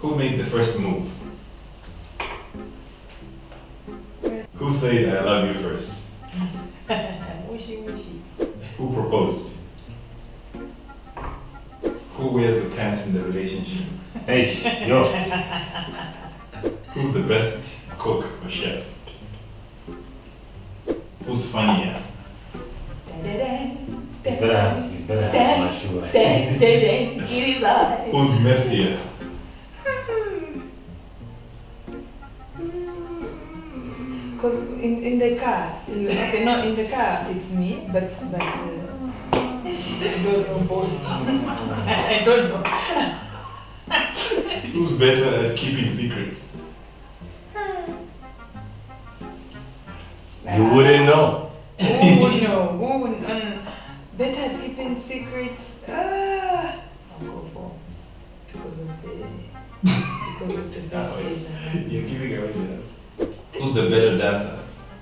Who made the first move? Who said I love you first? Wishy wishy. Who proposed? Who wears the pants in the relationship? Hey, yo. Who's the best cook or chef? Who's funnier? You better have my shoe. It is I. Who's messier? Because in the car, okay, not in the car, it's me, but I don't know both. I don't know. Who's better at keeping secrets? You wouldn't know. Who would know? Who would better at keeping secrets? I'll go for because of the That way. days. You're giving away the answer. Who's the better dancer?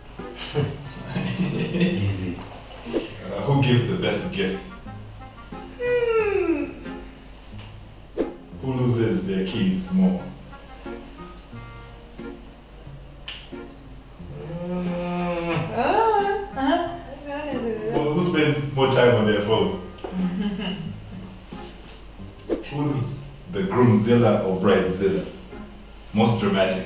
Easy. Who gives the best gifts? Who loses their keys more? Well, who spends more time on their phone? Who's the groomzilla or bridezilla? Most dramatic.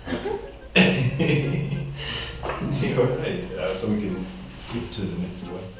You're right. So we can skip to the next one.